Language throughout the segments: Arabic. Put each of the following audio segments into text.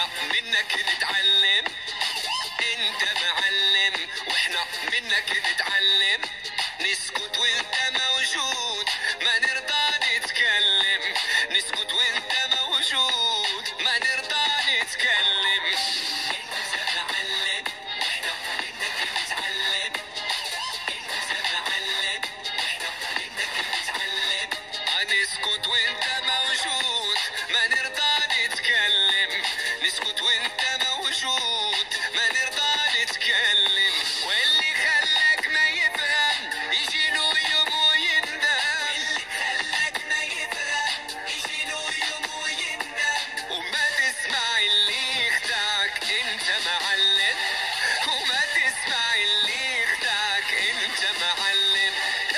منك نتعلم، انت معلم واحنا منك نتعلم. نسكت وانت موجود ما نرضى نتكلم، نسكت وانت موجود ما نرضى نتكلم. انت معلم واحنا منك نتعلم، انت معلم واحنا منك نتعلم. نسكت وانت موجود ما نرضى نتكلم، نسكت وانت موجود ما نرضى نتكلم. واللي خلاك ما يفهم يجي له يوم ويندم، واللي خلاك ما يفهم يجي له يوم ويندم. وما تسمع اللي يخدعك انت معلم، وما تسمع اللي يخدعك انت معلم.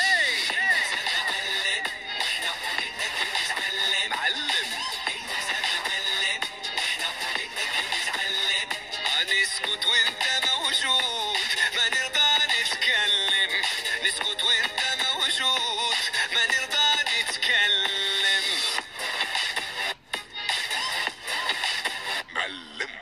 نسكت وانت موجود ما نرضى نتكلم، نسكت وانت موجود ما نرضى نتكلم. معلم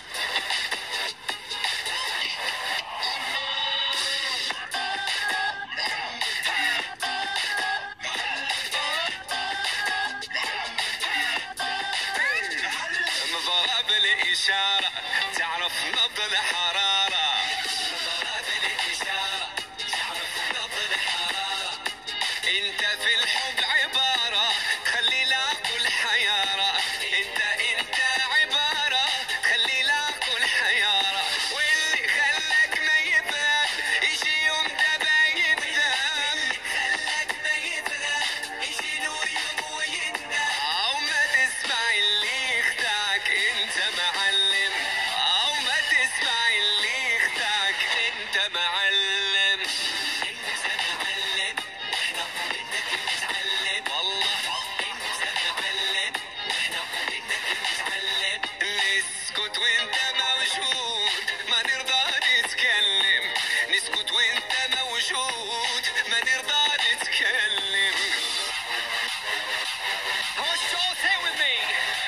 مضرب الإشارة تعرف نبض الحرارة، مضرب الإشارة تعرف نبض الحرارة. انت في الحب عبارة خلي العقل حيارة، انت عبارة خلي العقل حيارة. واللي خلاك ما يفهم يجي يوم دابا يندم، خلاك ما يفهم يجي له يوم ويندم. او ما تسمع اللي يخدعك انت معلم، او ما تسمع اللي يخدعك انت معلم. انت معلم واحنا منك نتعلم، والله انت معلم واحنا منك نتعلم. نسكت وانت موجود ما نرضى نتكلم، نسكت وانت موجود ما نرضى نتكلم. I want you all to say it with me.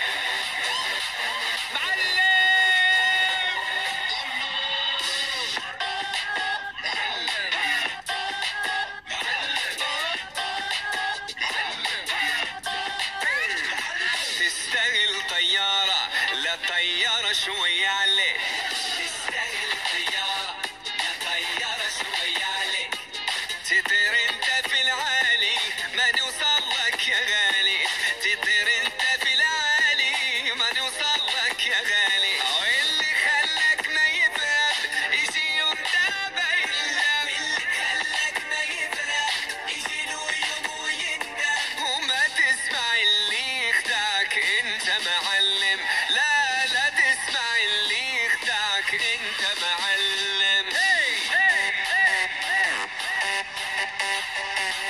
تستاهل طيارة لا طيارة شوية عليك، تستاهل طيارة لا طيارة شوية عليك. تطير انت في العالي ما نوصل لك يا غالي، تطير انت في العالي ما نوصل لك يا غالي. واللي خلاك ما يفهم يجي يوم دابا يندم، واللي خلاك ما يفهم يجي له يوم ويندم. وما تسمع اللي يخدعك انت معلم، لا تسمع اللي يخدعك انت معلم.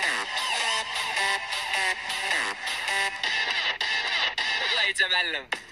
الله يتمعلم.